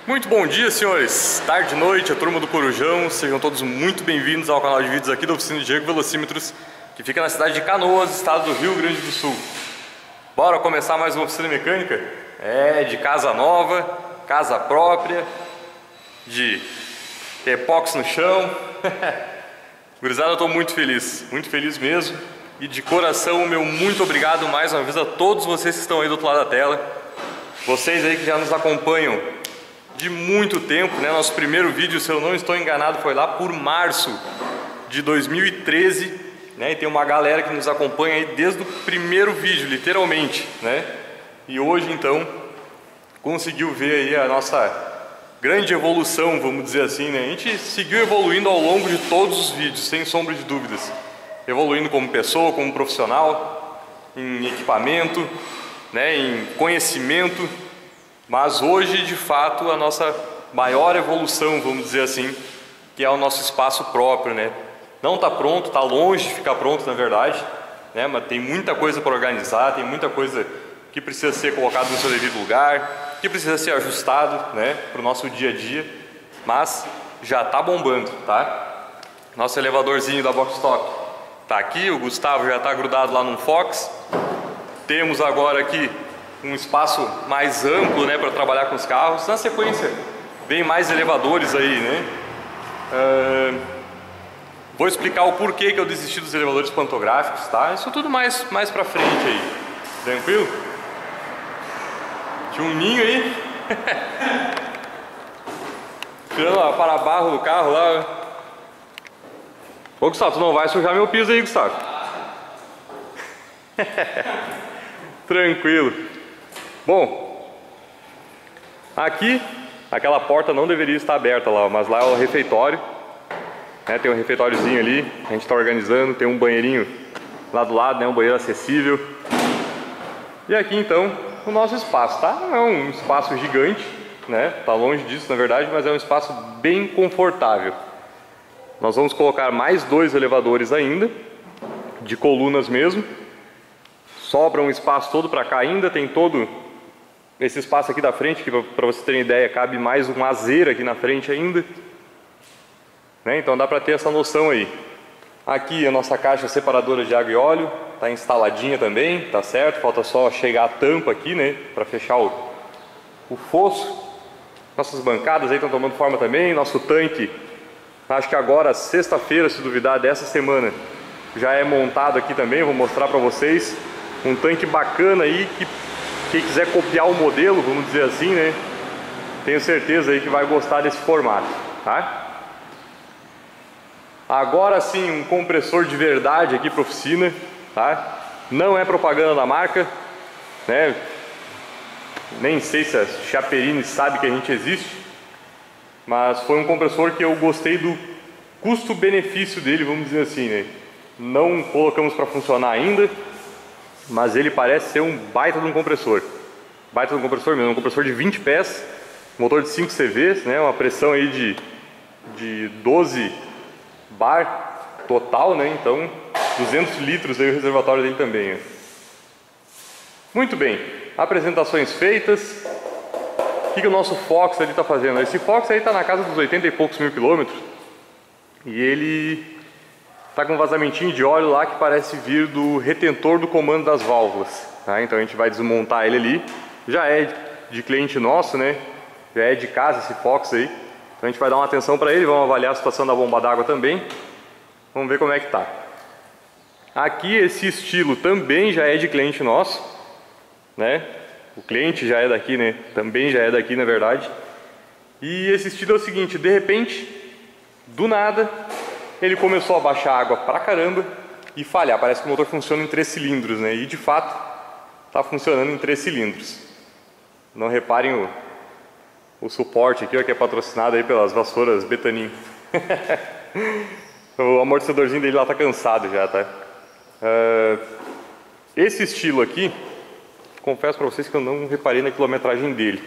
Muito bom dia, senhores. Tarde, noite, a turma do Corujão. Sejam todos muito bem-vindos ao canal de vídeos aqui da oficina de Diego Velocímetros, que fica na cidade de Canoas, estado do Rio Grande do Sul. Bora começar mais uma oficina mecânica? De casa nova, casa própria, de epóxi no chão. Gurizada, eu estou muito feliz mesmo. E de coração, meu muito obrigado mais uma vez a todos vocês que estão aí do outro lado da tela. Vocês aí que já nos acompanham de muito tempo, né? Nosso primeiro vídeo, se eu não estou enganado, foi lá por março de 2013, né? E tem uma galera que nos acompanha aí desde o primeiro vídeo, literalmente, né? E hoje, então, conseguiu ver aí a nossa grande evolução, vamos dizer assim, né? A gente seguiu evoluindo ao longo de todos os vídeos, sem sombra de dúvidas. Evoluindo como pessoa, como profissional, em equipamento, né? Em conhecimento. Mas hoje, de fato, a nossa maior evolução, vamos dizer assim, que é o nosso espaço próprio, né? Não está pronto, está longe de ficar pronto, na verdade, né? Mas tem muita coisa para organizar, tem muita coisa que precisa ser colocada no seu devido lugar, que precisa ser ajustado, né, para o nosso dia a dia, mas já está bombando, tá? Nosso elevadorzinho da Box Top está aqui, o Gustavo já está grudado lá num Fox. Temos agora aqui um espaço mais amplo, né, para trabalhar com os carros. Na sequência, vem mais elevadores aí, né? Vou explicar o porquê que eu desisti dos elevadores pantográficos, tá? Isso tudo mais pra frente aí. Tranquilo? Tinha um ninho aí. Tirando a para-barro do carro lá. Ô, Gustavo, tu não vai sujar meu piso aí, Gustavo? Tranquilo. Bom, aqui, aquela porta não deveria estar aberta lá, mas lá é o refeitório, né? Tem um refeitóriozinho ali, a gente está organizando, tem um banheirinho lá do lado, né? Um banheiro acessível. E aqui então, o nosso espaço, tá? Não é um espaço gigante, né? Tá longe disso na verdade, mas é um espaço bem confortável. Nós vamos colocar mais 2 elevadores ainda, de colunas mesmo. Sobra um espaço todo para cá ainda, tem todo esse espaço aqui da frente, que para vocês terem ideia, cabe mais um azeiro aqui na frente ainda, né? Então dá para ter essa noção aí. Aqui a nossa caixa separadora de água e óleo, está instaladinha também, tá certo? Falta só chegar a tampa aqui, né, para fechar o fosso. Nossas bancadas aí estão tomando forma também, nosso tanque, acho que agora, sexta-feira, se duvidar, dessa semana, já é montado aqui também, eu vou mostrar para vocês. Um tanque bacana aí, que quem quiser copiar o modelo, vamos dizer assim, né? Tenho certeza aí que vai gostar desse formato, tá? Agora sim, um compressor de verdade aqui para oficina, tá? Não é propaganda da marca, né? Nem sei se a Chaperini sabe que a gente existe, mas foi um compressor que eu gostei do custo-benefício dele, vamos dizer assim, né? Não colocamos para funcionar ainda, mas ele parece ser um baita de um compressor. Baita de um compressor mesmo, um compressor de 20 pés, motor de 5 CVs, né? Uma pressão aí de 12 bar total, né? Então 200 litros aí o reservatório dele também, né? Muito bem, apresentações feitas. O que o nosso Fox ali está fazendo? Esse Fox aí está na casa dos 80 e poucos mil quilômetros, e ele está com um vazamentinho de óleo lá que parece vir do retentor do comando das válvulas, tá? Então a gente vai desmontar ele ali. Já é de cliente nosso, né? Já é de casa esse Fox aí. Então a gente vai dar uma atenção para ele, vamos avaliar a situação da bomba d'água também. Vamos ver como é que tá. Aqui esse estilo também já é de cliente nosso, né? O cliente já é daqui, né? Também já é daqui, na verdade. E esse estilo é o seguinte, de repente, do nada, ele começou a baixar água pra caramba e falhar. Parece que o motor funciona em 3 cilindros, né? E de fato, está funcionando em 3 cilindros. Não reparem o suporte aqui, ó, que é patrocinado aí pelas vassouras Betanin. O amortecedorzinho dele lá tá cansado já, tá? Esse estilo aqui, confesso para vocês que eu não reparei na quilometragem dele.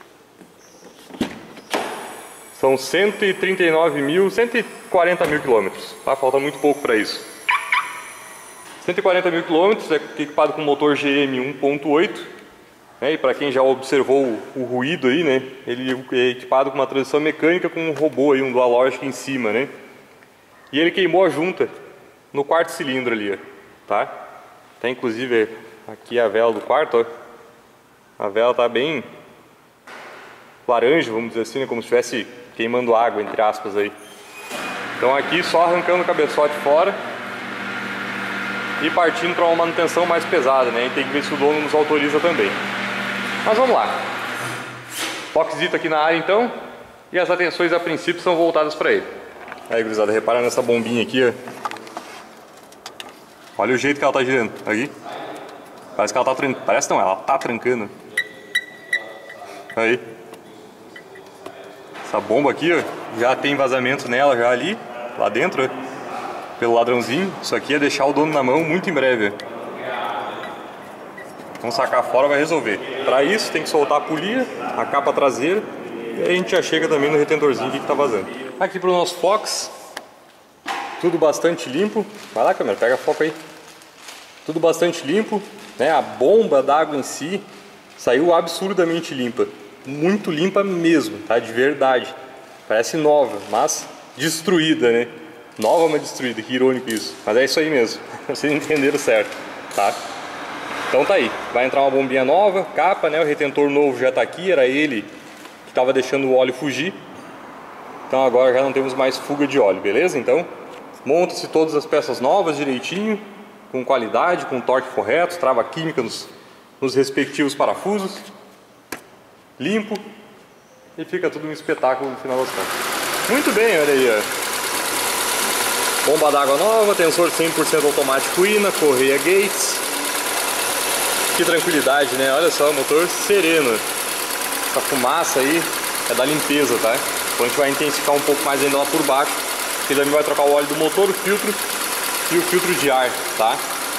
São 139 mil, 140 mil quilômetros, tá? Falta muito pouco para isso. 140 mil quilômetros, é equipado com motor GM 1.8, E para quem já observou o ruído aí, né? Ele é equipado com uma transmissão mecânica com um robô aí, um dual lógica em cima, né? E ele queimou a junta no quarto cilindro ali, ó, tá? Tá inclusive aqui a vela do quarto, ó. A vela tá bem laranja, vamos dizer assim, né? Como se estivesse queimando água, entre aspas aí. Então aqui só arrancando o cabeçote fora e partindo para uma manutenção mais pesada, né? A gente tem que ver se o dono nos autoriza também. Mas vamos lá. Boxzito aqui na área então, e as atenções a princípio são voltadas para ele. Aí, gurizada, repara nessa bombinha aqui, ó. Olha o jeito que ela tá girando. Aqui. Parece que ela tá trancando. Parece não, ela tá trancando. Aí. Essa bomba aqui, ó, já tem vazamento nela já ali, lá dentro, ó, pelo ladrãozinho. Isso aqui é deixar o dono na mão muito em breve, ó. Vamos sacar fora, vai resolver. Para isso tem que soltar a polia, a capa traseira, e aí a gente já chega também no retentorzinho aqui que tá vazando. Aqui pro nosso Fox, tudo bastante limpo. Vai lá, câmera, pega foco aí. Tudo bastante limpo, né? A bomba d'água em si saiu absurdamente limpa. Muito limpa mesmo, tá? De verdade. Parece nova, mas destruída, né? Nova, mas destruída, que irônico isso. Mas é isso aí mesmo, vocês entenderam certo, tá? Então tá aí, vai entrar uma bombinha nova, capa, né? O retentor novo já tá aqui, era ele que tava deixando o óleo fugir. Então agora já não temos mais fuga de óleo, beleza? Então monta-se todas as peças novas direitinho, com qualidade, com torque correto, trava química nos respectivos parafusos, limpo, e fica tudo um espetáculo no final das contas. Muito bem, olha aí, ó. Bomba d'água nova, tensor 100% automático INA, correia Gates. Que tranquilidade, né? Olha só, motor sereno. Essa fumaça aí é da limpeza, tá? Então a gente vai intensificar um pouco mais ainda lá por baixo, porque também vai trocar o óleo do motor, o filtro e o filtro de ar, tá?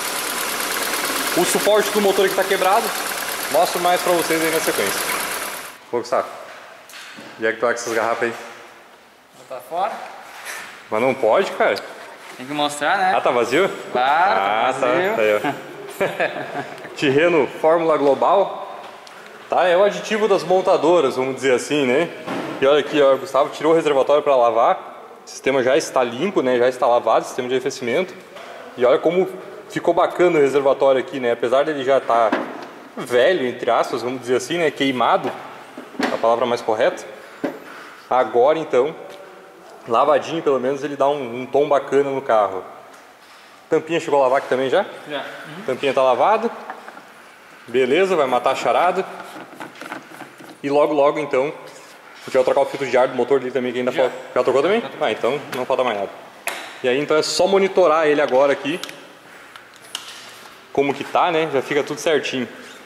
O suporte do motor aqui tá quebrado, mostro mais pra vocês aí na sequência. Ô, Gustavo, e é que tu tá com essas garrafas aí? Botar fora? Mas não pode, cara. Tem que mostrar, né? Ah, tá vazio? Claro, tá vazio. Tá aí, ó. Tirreno Fórmula Global, tá? É o aditivo das montadoras, vamos dizer assim, né? E olha aqui, ó, o Gustavo tirou o reservatório para lavar. O sistema já está limpo, né? Já está lavado, sistema de arrefecimento. E olha como ficou bacana o reservatório aqui, né? Apesar dele já estar velho, entre aspas, vamos dizer assim, né? Queimado, a palavra mais correta. Agora então, lavadinho pelo menos, ele dá um tom bacana no carro. Tampinha chegou a lavar aqui também já? Já. Tampinha tá lavada. Beleza, vai matar a charada. E logo logo então, porque eu vou trocar o filtro de ar do motor dele também, que ainda falta. Já trocou também? Ah, então não falta mais nada. E aí então é só monitorar ele agora aqui, como que tá, né? Já fica tudo certinho.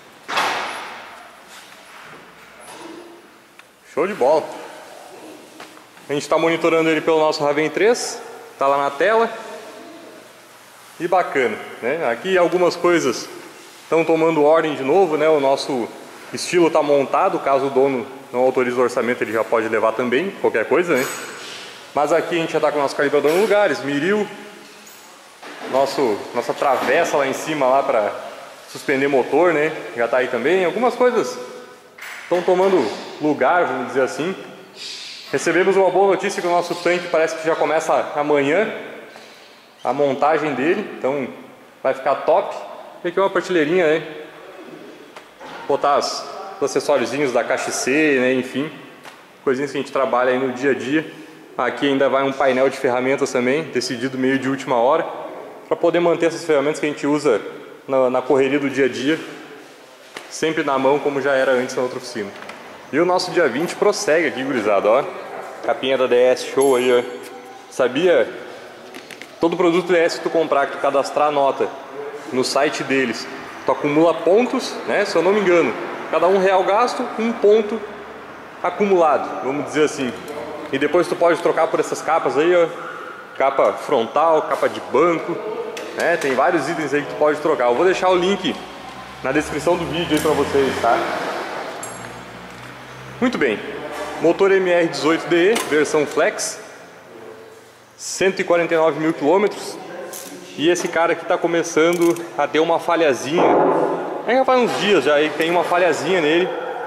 Show de bola. A gente está monitorando ele pelo nosso Raven 3, tá lá na tela. E bacana, né? Aqui algumas coisas estão tomando ordem de novo, né? O nosso estilo está montado, caso o dono não autorize o orçamento, ele já pode levar também, qualquer coisa, né? Mas aqui a gente já está com o nosso calibrador no lugar, esmeril, nossa travessa lá em cima lá para suspender motor, né? Já está aí também. Algumas coisas estão tomando lugar, vamos dizer assim. Recebemos uma boa notícia que o nosso tanque parece que já começa amanhã a montagem dele, então vai ficar top. E aqui uma prateleirazinha, né? Botar os acessóriozinhos da KXC, né? Enfim, coisinhas que a gente trabalha aí no dia a dia. Aqui ainda vai um painel de ferramentas também, decidido meio de última hora, para poder manter essas ferramentas que a gente usa na correria do dia a dia, sempre na mão como já era antes na outra oficina. E o nosso dia 20 prossegue aqui, gurizada, ó. Capinha da DS show aí, ó. Sabia? Todo produto DS que tu comprar, que tu cadastrar a nota no site deles, tu acumula pontos, né? Se eu não me engano, cada R$1 gasto, 1 ponto acumulado, vamos dizer assim. E depois tu pode trocar por essas capas aí, ó. Capa frontal, capa de banco, né? Tem vários itens aí que tu pode trocar. Eu vou deixar o link na descrição do vídeo aí pra vocês, tá? Muito bem. Motor MR18DE, versão Flex. 149 mil quilômetros. E esse cara aqui está começando a ter uma falhazinha Aí já faz uns dias já, aí tem uma falhazinha nele.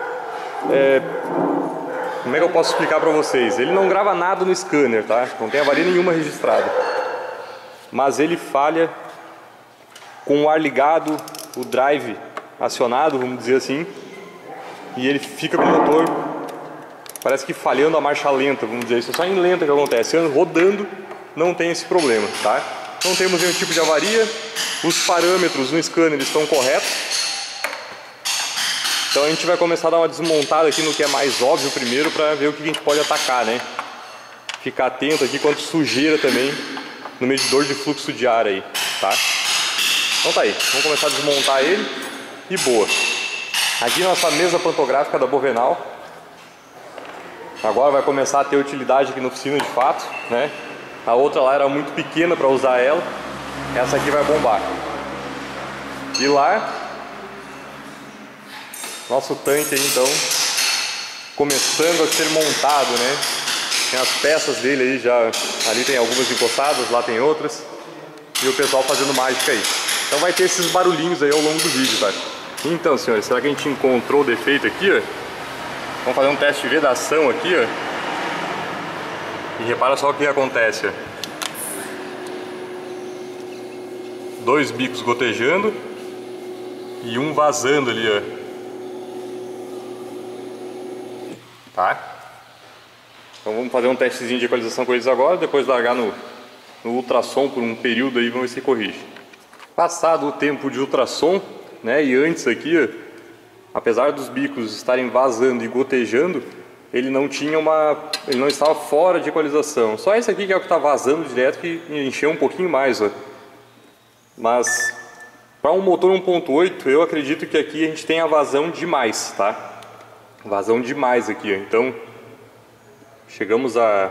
Como é que eu posso explicar pra vocês? Ele não grava nada no scanner, tá? Não tem avaria nenhuma registrada. Mas ele falha com o ar ligado, o drive acionado, vamos dizer assim. E ele fica com o motor, parece que falhando a marcha lenta, vamos dizer. Isso é só em lenta que acontece. Rodando não tem esse problema, tá? Não temos nenhum tipo de avaria. Os parâmetros no scanner estão corretos. Então a gente vai começar a dar uma desmontada aqui no que é mais óbvio primeiro, para ver o que a gente pode atacar, né? Ficar atento aqui quanto sujeira também no medidor de fluxo de ar aí, tá? Então tá aí, vamos começar a desmontar ele e boa. Aqui nossa mesa pantográfica da Bovenal. Agora vai começar a ter utilidade aqui na oficina de fato, né? A outra lá era muito pequena para usar ela. Essa aqui vai bombar. E lá, nosso tanque aí então começando a ser montado, né? Tem as peças dele aí já, ali tem algumas encostadas, lá tem outras. E o pessoal fazendo mágica aí. Então vai ter esses barulhinhos aí ao longo do vídeo, tá? Então, senhores, será que a gente encontrou o defeito aqui, ó? Vamos fazer um teste de vedação aqui, ó. E repara só o que acontece, ó. 2 bicos gotejando e um vazando ali, ó. Tá? Então vamos fazer um testezinho de equalização com eles agora, depois largar no ultrassom por um período aí, vamos ver se corrige. Passado o tempo de ultrassom, né, e antes aqui, ó, apesar dos bicos estarem vazando e gotejando, ele não estava fora de equalização. Só esse aqui que é o que está vazando direto, que encheu um pouquinho mais, ó. Mas para um motor 1.8, eu acredito que aqui a gente tem a vazão demais, tá? Vazão demais aqui, ó. Então chegamos a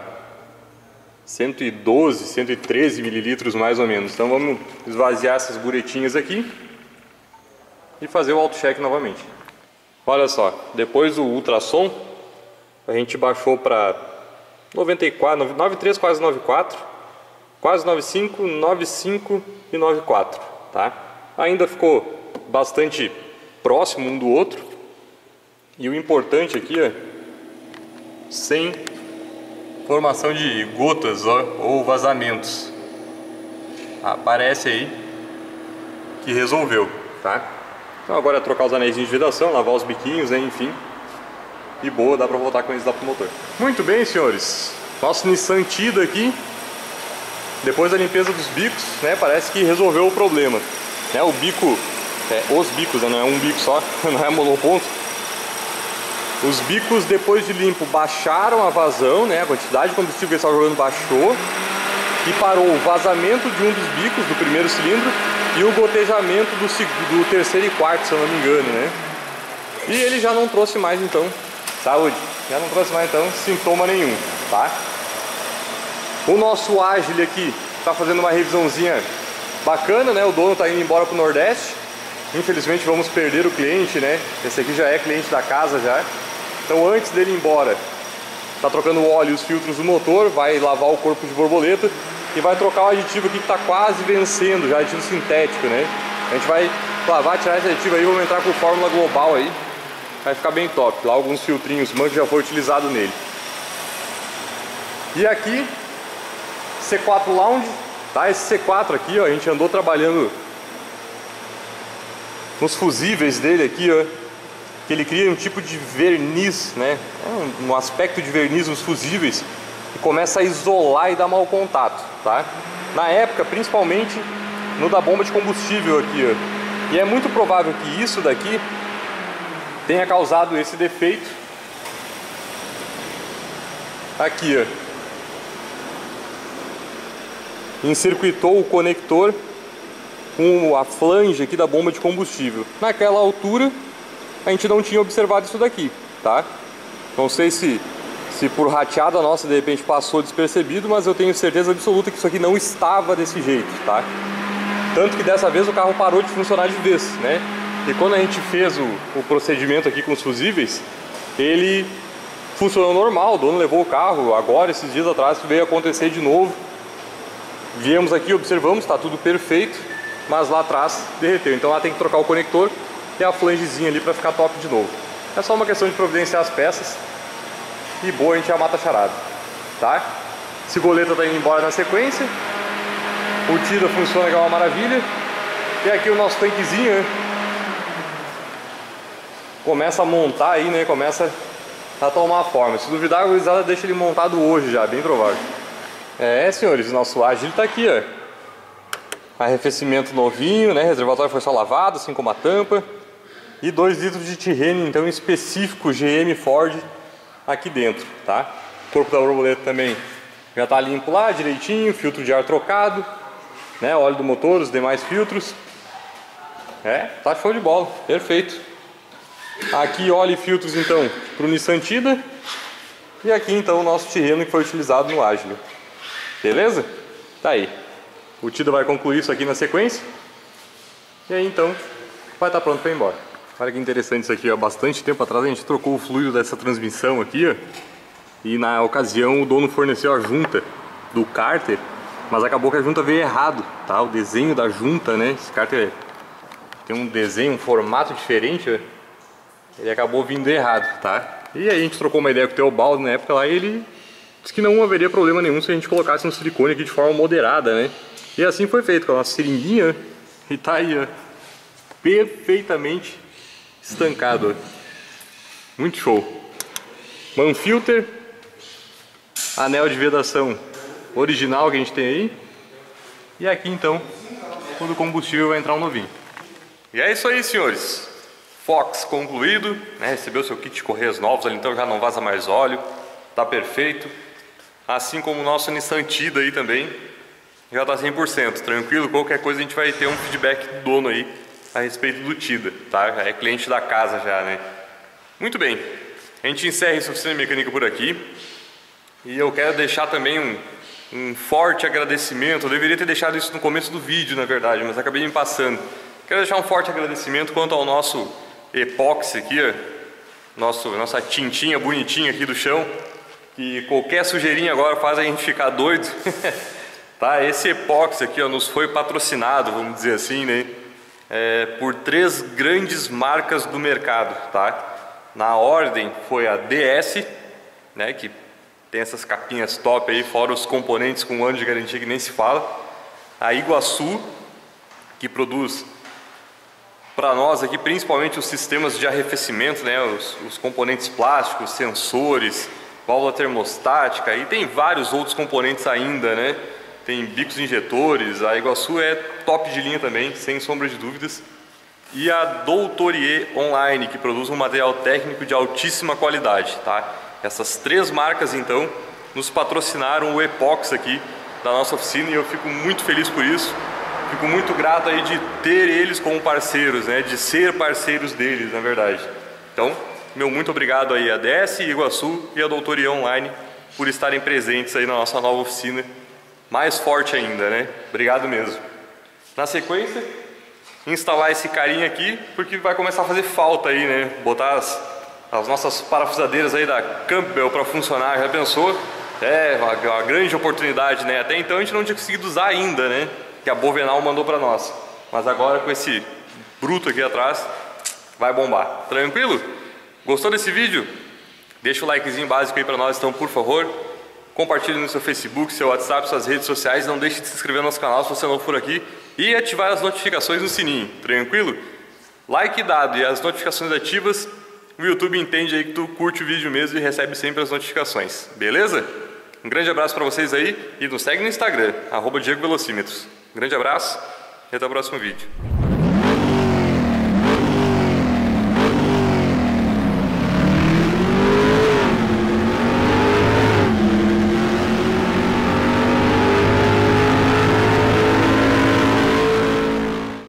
112, 113 mililitros mais ou menos. Então vamos esvaziar essas buretinhas aqui e fazer o auto-check novamente. Olha só, depois do ultrassom a gente baixou para 94, 93, quase 94, quase 95, 95 e 94, tá? Ainda ficou bastante próximo um do outro. E o importante aqui, ó, sem formação de gotas, ó, ou vazamentos. Aparece aí que resolveu, tá? Então agora é trocar os anéis de vedação, lavar os biquinhos, né, enfim. E boa, dá pra voltar com eles lá pro motor. Muito bem, senhores. Nosso Nissan Tida aqui, depois da limpeza dos bicos, né, parece que resolveu o problema. Né, o bico, os bicos, né, não é um bico só, não é monoponto. Os bicos, depois de limpo, baixaram a vazão, né? A quantidade de combustível que eles estavam jogando baixou. E parou o vazamento de um dos bicos, do primeiro cilindro, e o gotejamento do terceiro e quarto, se eu não me engano, né? E ele já não trouxe mais, então, saúde, já não trouxe mais, então, sintoma nenhum, tá? O nosso Agile aqui tá fazendo uma revisãozinha bacana, né? O dono tá indo embora pro Nordeste. Infelizmente vamos perder o cliente, né? Esse aqui já é cliente da casa já. Então antes dele ir embora, tá trocando o óleo e os filtros do motor, vai lavar o corpo de borboleta e vai trocar o aditivo aqui que tá quase vencendo, já aditivo sintético, né? A gente vai lavar, tirar esse aditivo aí, vamos entrar com fórmula global aí. Vai ficar bem top. Lá alguns filtrinhos, manto já foi utilizado nele. E aqui, C4 Lounge, tá? Esse C4 aqui, ó, a gente andou trabalhando nos fusíveis dele aqui, ó, que ele cria um tipo de verniz, né? Um aspecto de verniz nos fusíveis e começa a isolar e dar mau contato, tá? Na época, principalmente no da bomba de combustível aqui, ó. E é muito provável que isso daqui tenha causado esse defeito aqui, ó. Encircuitou o conector com a flange aqui da bomba de combustível. Naquela altura a gente não tinha observado isso daqui, tá? Não sei se por rateada nossa de repente passou despercebido, mas eu tenho certeza absoluta que isso aqui não estava desse jeito, tá? Tanto que dessa vez o carro parou de funcionar de vez, né? E quando a gente fez o procedimento aqui com os fusíveis, ele funcionou normal, o dono levou o carro, agora esses dias atrás veio acontecer de novo. Viemos aqui, observamos, está tudo perfeito, mas lá atrás derreteu. Então lá tem que trocar o conector e a flangezinha ali para ficar top de novo. É só uma questão de providenciar as peças e boa, a gente já mata a charada, tá? Esse goleta tá indo embora na sequência. O Tida funciona que é uma maravilha. E aqui o nosso tanquezinho, né? Começa a montar aí, né? Começa a tomar forma. Se duvidar, a gurizada deixa ele montado hoje já, bem provável. É, senhores, o nosso Agile tá aqui, ó. Arrefecimento novinho, né? Reservatório foi só lavado, assim como a tampa. E 2 litros de Tirreno, então específico GM Ford aqui dentro, tá? O corpo da borboleta também já tá limpo lá, direitinho, filtro de ar trocado, né? Óleo do motor, os demais filtros. É, tá show de bola, perfeito. Aqui óleo e filtros então pro Nissan Tida. E aqui então o nosso Tirreno que foi utilizado no Agile. Beleza? Tá aí. O Tida vai concluir isso aqui na sequência. E aí então vai estar pronto para ir embora. Olha que interessante isso aqui, há bastante tempo atrás a gente trocou o fluido dessa transmissão aqui, ó. E na ocasião o dono forneceu a junta do cárter, mas acabou que a junta veio errado, tá? O desenho da junta, né? Esse cárter tem um desenho, um formato diferente, ó. Ele acabou vindo errado, tá? E aí a gente trocou uma ideia com o Teobaldo na época lá e ele disse que não haveria problema nenhum se a gente colocasse um silicone aqui de forma moderada, né? E assim foi feito com a nossa seringuinha, e tá aí, ó, perfeitamente estancado, ó. Muito show. Manfilter, anel de vedação original que a gente tem aí. E aqui então, quando o combustível vai entrar um novinho. E é isso aí, senhores. Fox concluído, né? Recebeu seu kit de correias novos ali, então já não vaza mais óleo. Tá perfeito. Assim como o nosso Nissan Tida aí também. Já tá 100%, tranquilo. Qualquer coisa a gente vai ter um feedback do dono aí a respeito do Tida, tá? Já é cliente da casa já, né? Muito bem. A gente encerra essa oficina mecânica por aqui. E eu quero deixar também um forte agradecimento. Eu deveria ter deixado isso no começo do vídeo, na verdade, mas acabei me passando. Quero deixar um forte agradecimento quanto ao nosso epóxi aqui, ó. Nossa tintinha bonitinha aqui do chão. Que qualquer sujeirinha agora faz a gente ficar doido. Tá? Esse epóxi aqui, ó, nos foi patrocinado, vamos dizer assim, né? Por 3 grandes marcas do mercado, tá? Na ordem foi a DS, né? Que tem essas capinhas top aí, fora os componentes com 1 ano de garantia que nem se fala. A Iguaçu, que produz para nós aqui principalmente os sistemas de arrefecimento, né? Os componentes plásticos, sensores, válvula termostática, e tem vários outros componentes ainda, né? Tem bicos injetores. A Iguaçu é top de linha também, sem sombra de dúvidas. E a Doutorier Online, que produz um material técnico de altíssima qualidade, tá? Essas 3 marcas então nos patrocinaram o epóxi aqui da nossa oficina e eu fico muito feliz por isso. Fico muito grato aí de ter eles como parceiros, né? De ser parceiros deles, na verdade. Então, meu muito obrigado aí a DS, Iguaçu e a Doutorier Online por estarem presentes aí na nossa nova oficina. Mais forte ainda, né? Obrigado mesmo. Na sequência, instalar esse carinha aqui, porque vai começar a fazer falta aí, né? Botar as nossas parafusadeiras aí da Campbell para funcionar, já pensou? É uma grande oportunidade, né? Até então a gente não tinha conseguido usar ainda, né? Que a Bovenal mandou para nós. Mas agora com esse bruto aqui atrás, vai bombar. Tranquilo? Gostou desse vídeo? Deixa o likezinho básico aí para nós, então, por favor. Compartilhe no seu Facebook, seu WhatsApp, suas redes sociais. Não deixe de se inscrever no nosso canal se você não for aqui. E ativar as notificações no sininho. Tranquilo? Like dado e as notificações ativas, o YouTube entende aí que tu curte o vídeo mesmo e recebe sempre as notificações. Beleza? Um grande abraço para vocês aí e nos segue no Instagram, @DiegoVelocímetros. Um grande abraço e até o próximo vídeo.